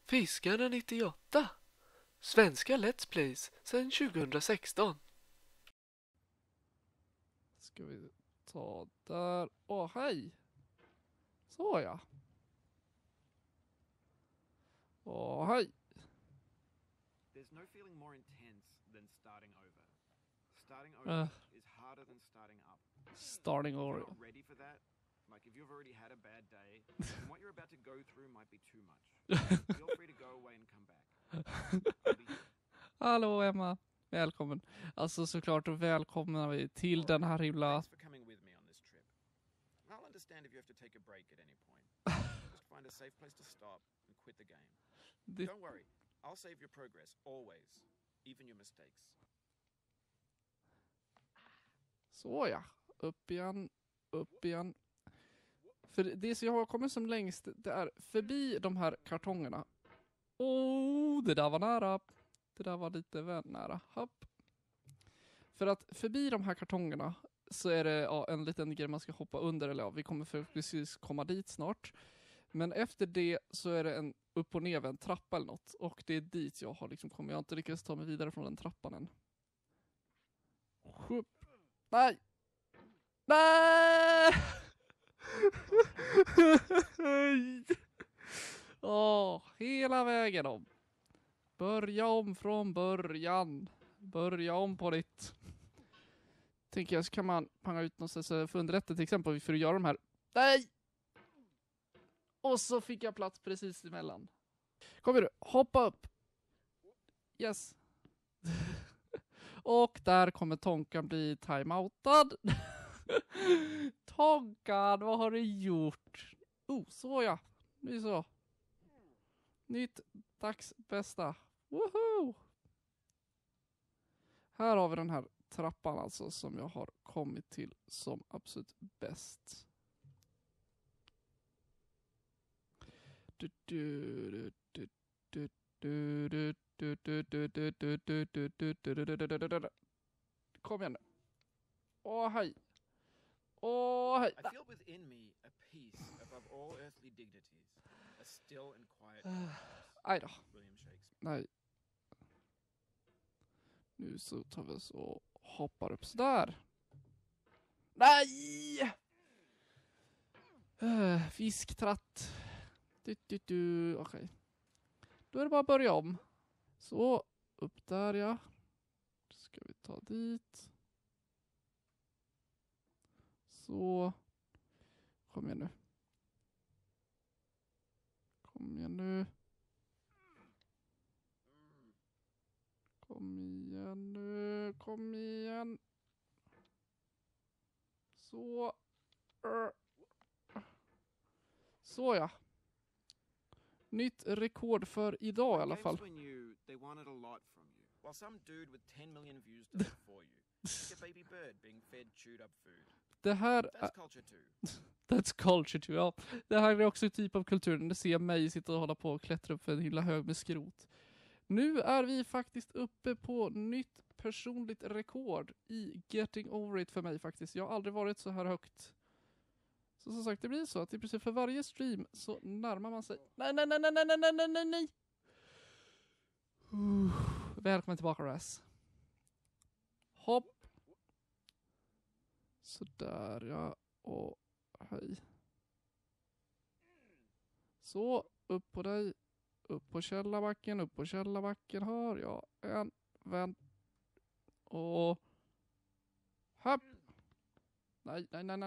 Fiskarna 98. Svenska Let's Plays sedan 2016. Ska vi ta där. Åh, hej. Så ja. Åh, hej. There's no feeling more intense than starting over. Starting over is harder than starting up. Starting If you're over. not ready for that, like if you've already had a bad day, then what you're about to go through might be too much. Feel free to go away and come back. I'll be here. Hallå Emma. Välkommen. Alltså såklart och välkomnar vi till den här himla... Thanks for coming with me on this trip. I'll understand if you have to take a break at any point. Just find a safe place to stop and quit the game. Don't worry, I'll save your progress, always. Even your mistakes. Så ja. Upp igen. Upp igen. För det som jag har kommit som längst, det är förbi de här kartongerna. Oh, det där var nära. Det där var lite väl nära. Hopp. För att förbi de här kartongerna så är det en liten grej man ska hoppa under. Eller ja, vi kommer precis komma dit snart. Men efter det så är det en upp- och nervänd trappa eller något. Och det är dit jag har liksom kommit. Jag har inte lyckats ta mig vidare från den trappan än. Hup. Nej! Nej! Hela vägen om. Börja om från början. Börja om på ditt. Tänker jag så kan man panga ut någonstans för underrätta till exempel för att göra de här. Nej! Och så fick jag plats precis emellan. Kom igen, hoppa upp. Yes. Och där kommer Tonkan bli timeoutad. Tonkan, vad har du gjort? Så ja. Nu så. Nytt dags bästa. Woohoo! Här har vi den här trappan alltså som jag har kommit till som absolut bäst. Kom igen nu. Åh hej. Åh hej. I feel within me a peace above all earthly dignities, a still and quiet Aj då. William Shakespeare. Nej. Nu så tar vi så och hoppar upp sådär. Nej! Fisktratt. Okej. Då är det bara att börja om. Så, upp där ja. Ska vi ta dit. Så. Kom igen nu. Kom igen nu. Kom igen nu. Kom igen. Så. Så ja. Nytt rekord för idag i alla fall. Games when they wanted a lot from you, while some dude with 10 million views did it for you. Like a baby bird being fed chewed up food. Det här That's culture too. That's culture too, ja. Det här är också en typ av kulturen. Det ser mig sitta och hålla på och klättra upp för en himla hög med skrot. Nu är vi faktiskt uppe på nytt personligt rekord i Getting Over It för mig faktiskt. Jag har aldrig varit så här högt. Så som sagt, det blir så att i princip för varje stream så närmar man sig. Nej. Välkommen tillbaka, Ras. Hopp. Sådär, ja. Och hej. Så, upp på dig. Upp på källarbacken har jag en vän. Och hopp. Nej.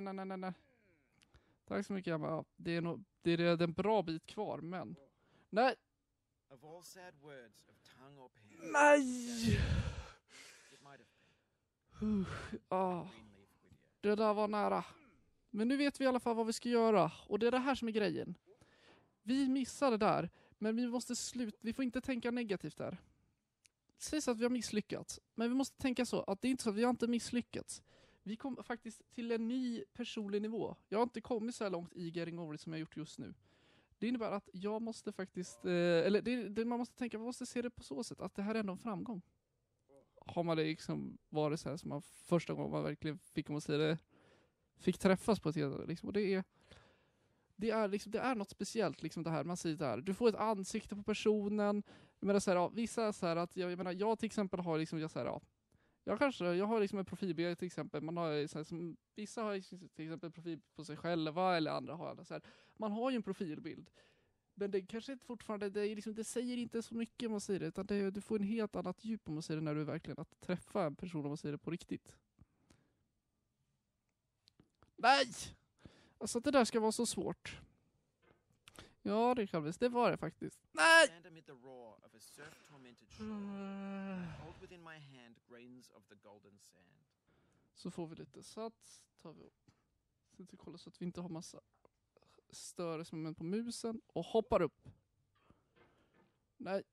Tack så mycket, Emma. Ja, det är en bra bit kvar, men nej. Of all sad words of tongue or pen, Nej. it might have been green leaf Whittier. Det där var nära. Men nu vet vi i alla fall vad vi ska göra. Och det är det här som är grejen. Vi missade där. Men vi måste vi får inte tänka negativt där. Säg så att vi har misslyckats. Men vi måste tänka så att det är inte så att vi har inte misslyckats. Vi kom faktiskt till en ny personlig nivå. Jag har inte kommit så här långt i Getting Over It som jag har gjort just nu. Det innebär att jag måste faktiskt... man måste tänka, man måste se det på så sätt att det här är ändå en framgång. Har man det liksom varit så här som man första gången man verkligen fick träffas på ett helt liksom. Och det det är något speciellt liksom det här. Man säger där, du får ett ansikte på personen. Men så här, ja, vissa så här att jag menar, jag till exempel har liksom jag så här, ja, jag har liksom en profilbild till exempel. Man har så här, som vissa har till exempel profil på sig själva eller andra har så här. Man har ju en profilbild. Men det kanske inte fortfarande, det säger inte så mycket om man säger det, utan du får en helt annat djup om man säger det när du verkligen att träffa en person om man säger det på riktigt. Nej! Alltså det där ska vara så svårt. Ja, det kan visst. Det var det faktiskt. Nej! Så får vi lite sats. Tar vi upp. Så att vi kollar så att vi inte har massa störelsemoment på musen. Och hoppar upp. Nej.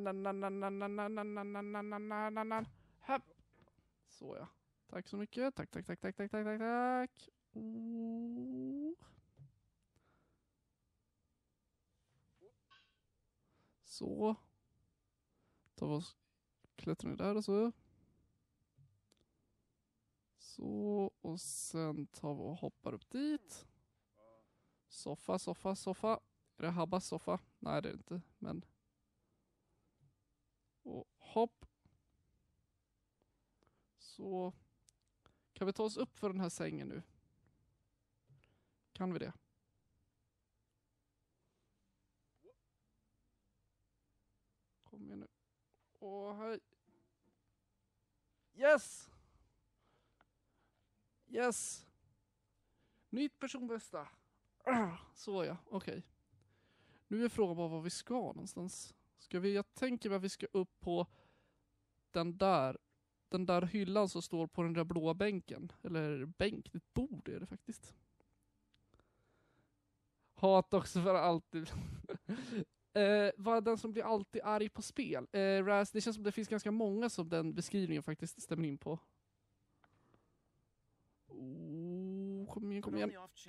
Hopp. Så ja. Tack så mycket. Tack. Så. Tar vi oss. Klättrar ner där och så. Så. Och sen tar vi och hoppar upp dit. Soffa. Är det Habbas soffa? Nej, det är det inte. Men. Och hopp. Så. Kan vi ta oss upp för den här sängen nu? Kan vi det? Kom igen nu. Åh, hej. Yes! Nytt personbästa. Så ja, okej. Nu är frågan bara var vi ska någonstans. Jag tänker att vi ska upp på den där hyllan som står på den där blåa bänken. Eller bänk, det bord är det faktiskt. Hat också för alltid. Var den som blir alltid arg på spel. Raz, det känns som det finns ganska många som den beskrivningen faktiskt stämmer in på. Kom igen.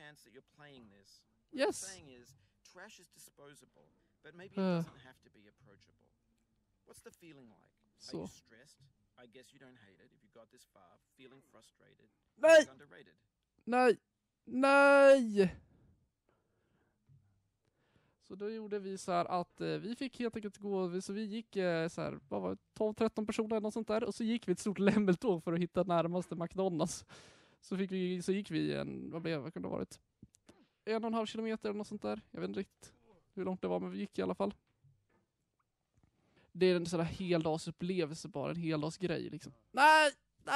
Yes. Trash is disposable, but maybe it doesn't have to be approachable. What's the feeling like? Are you stressed? I guess you don't hate it if you got this far. Feeling frustrated? Nej! Underrated? Nej! Så då gjorde vi så här att vi fick helt enkelt gå, så vi gick så här, vad var det, 12-13 personer eller något sånt där, och så gick vi ett stort lämmeltåg för att hitta närmaste McDonalds. Så gick vi vad kunde det ha varit? 1,5 kilometer eller något sånt där. Jag vet inte riktigt hur långt det var, men vi gick i alla fall. Det är en sån här heldagsupplevelse bara, en heldagsgrej liksom. Nej!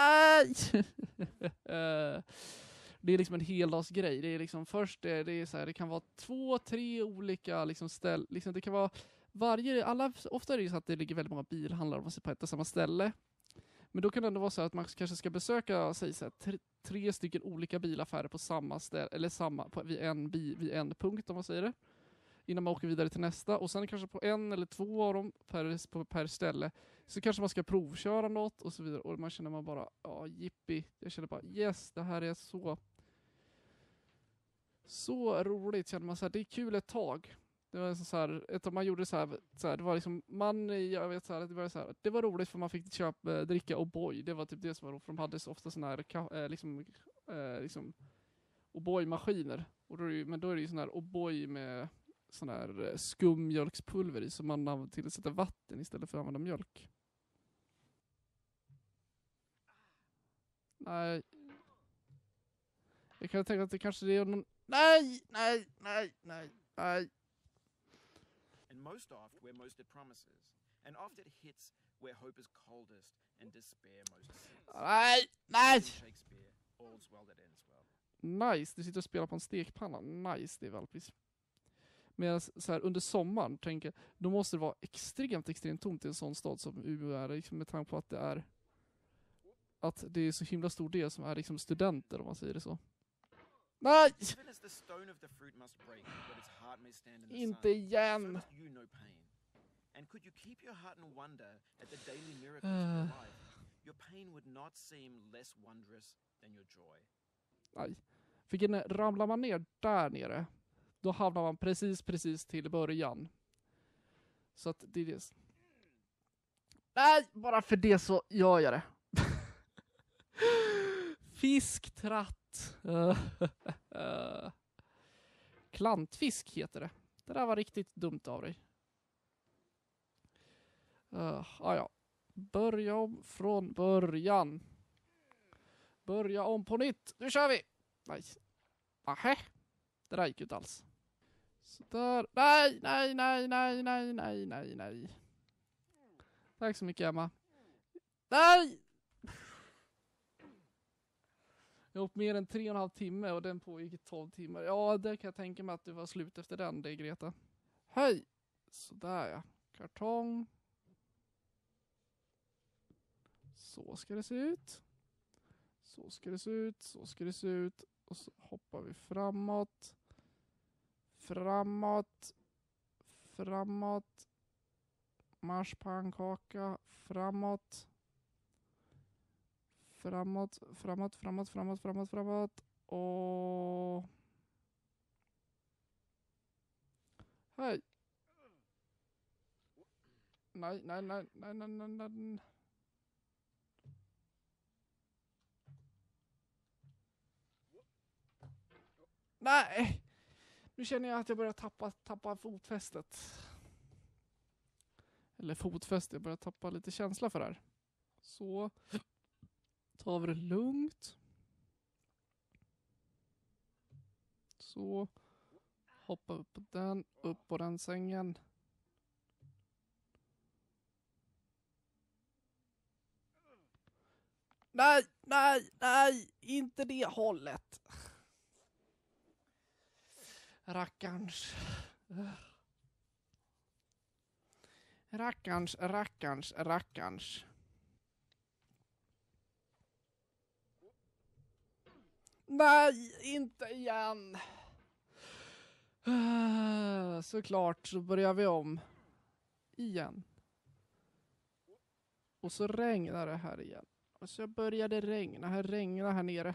Det är liksom en heldagsgrej. Det är liksom först det är så här, det kan vara 2-3 olika liksom ställen, liksom det kan vara ofta är det ju så att det ligger väldigt många bilhandlar om man ser på ett och samma ställe. Men då kan det ändå vara så att man kanske ska besöka säg så här, 3 stycken olika bilaffärer på samma ställe eller vid en punkt om man säger det. Innan man åker vidare till nästa, och sen kanske på 1 eller 2 av dem per ställe så kanske man ska provköra något och så vidare, och man känner bara jippi. Jag känner bara yes, det här är så roligt, känner man så här, det är kul ett tag. Det var så här, man gjorde så här, det var liksom jag vet så här, det var roligt för man fick dricka O'boy. Det var typ det som var roligt, för de hade så ofta såna här liksom O'boy-maskiner. Men då är det ju sån här O'boy med sån här skummjölkspulver i, som man tillsätter vatten istället för att använda mjölk. Nej. Jag kan tänka att det kanske är någon. Nej. And most oft where most it promises. And oft it hits where hope is coldest and despair most sits. Nej! Shakespeare, all's well that ends well. Nice, du sitter och spelar på en stekpanna. Nice, det är valpris. Men så här, under sommaren tänker då måste det vara extremt tomt i en sån stad som Umeå är, liksom, med tanke på att det är så himla stor del som är liksom studenter, om man säger det så. Nej! Inte igen! And could you keep your heart in wonder at the daily miracles of life, your pain would not seem less wondrous than your joy. Nej. För ramlar man ner där nere, då hamnar man precis till början. Så att det är det. Nej, bara för det så gör jag det. Fisktratt. Plantfisk heter det. Det där var riktigt dumt av dig. Ja. Börja om från början. Börja om på nytt. Nu kör vi! Nej. Nähä. Det där gick ut alls. Så där. Nej. Tack så mycket, Emma. Nej! Jag har åkt mer än 3,5 timme och den pågick i 12 timmar. Ja, det kan jag tänka mig att det var slut efter den, det Greta. Hej! Sådär ja. Kartong. Så ska det se ut. Så ska det se ut. Så ska det se ut. Och så hoppar vi framåt. Framåt. Marschpannkaka. Framåt. Och... Hej. Nej. Nej! Nu känner jag att jag börjar tappa fotfästet. Eller fotfästet, jag börjar tappa lite känsla för det här. Så tar vi det lugnt. Så hoppa upp på den sängen. Nej, inte det hållet. Rackarns. Nej, inte igen. Såklart så börjar vi om. Igen. Och så regnar det här igen. Och så började regna här nere.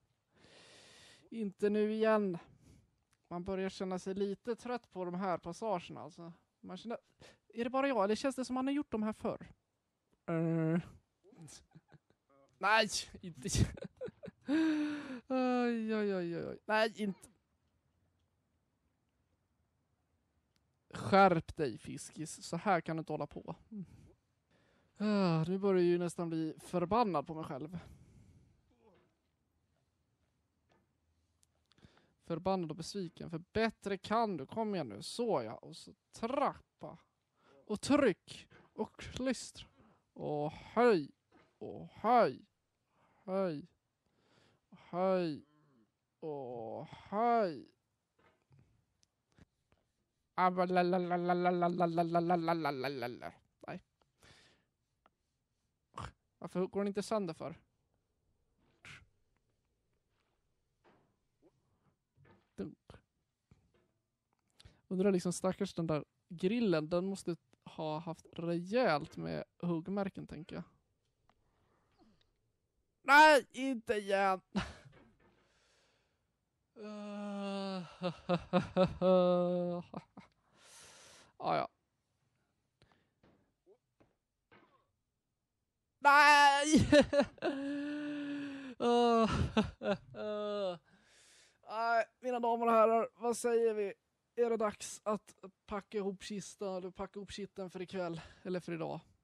Inte nu igen. Man börjar känna sig lite trött på de här passagerna. Alltså. Man känner, är det bara jag eller känns det som man har gjort de här förr? Nej, inte. Oj. Nej, inte. Skärp dig, fiskis. Så här kan du inte hålla på. Nu börjar jag ju nästan bli förbannad på mig själv. Förbannad och besviken. För bättre kan du. Kom igen nu. Så ja. Och så trappa. Och tryck. Och klistra. Och höj. Och höj. Höj. Och höj. Och höj. Nej. Varför går den inte sönder för? Undrar liksom stackars den där grillen, den måste ha haft rejält med huggmärken, tänker jag. Nej, inte igen! Ja. Nej! Mina damer och herrar, vad säger vi? Är det dags att packa ihop kistan eller packa ihop kitten för ikväll eller för idag?